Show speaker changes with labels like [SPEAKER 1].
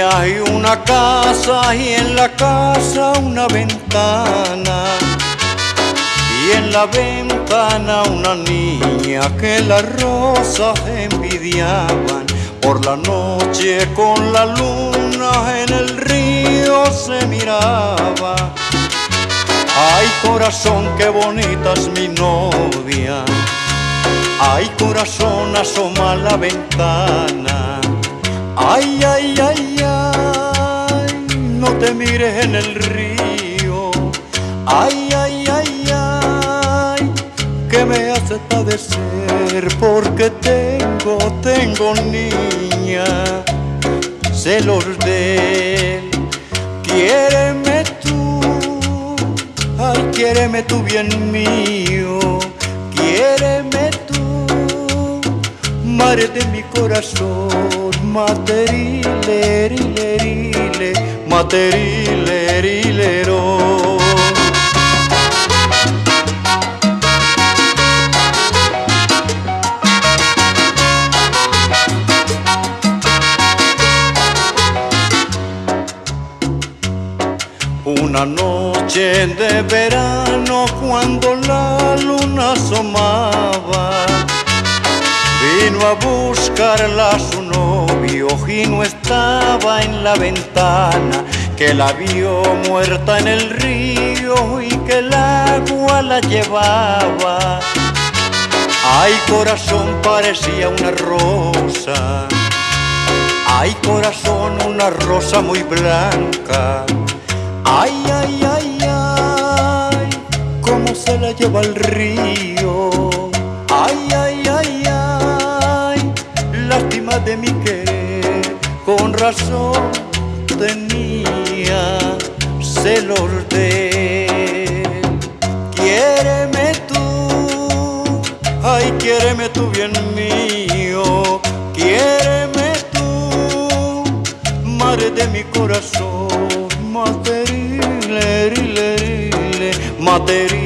[SPEAKER 1] hay una casa y en la casa una ventana, y en la ventana una niña que las rosas envidiaban. Por la noche con la luna en el río se miraba. Ay, corazón, qué bonita es mi novia. Ay, corazón, asoma a la ventana. Ay, ay, ay, ay, no te mires en el río. Ay, ay, ay, ay, que me hace padecer porque tengo niña celos de él. Quiéreme tú, ay, quiéreme tú bien mío. Quiéreme tú, madre de mi corazón. Materile, rile, rile, materile, rilero. Una noche de verano cuando la luna asomaba, vino a buscarla su novio y no estaba en la ventana, que la vio muerta en el río y que el agua la llevaba. Ay, corazón, parecía una rosa. Ay, corazón, una rosa muy blanca. Ay, ay, ay, ay, cómo se la lleva el río. Ay, ay, ay, ay, lástima de mi querer. Con razón tenía celos de él. Quiéreme tú, ay, quiéreme tú bien mío. Quiéreme tú, madre de mi corazón. Materile, rile, rile, materile.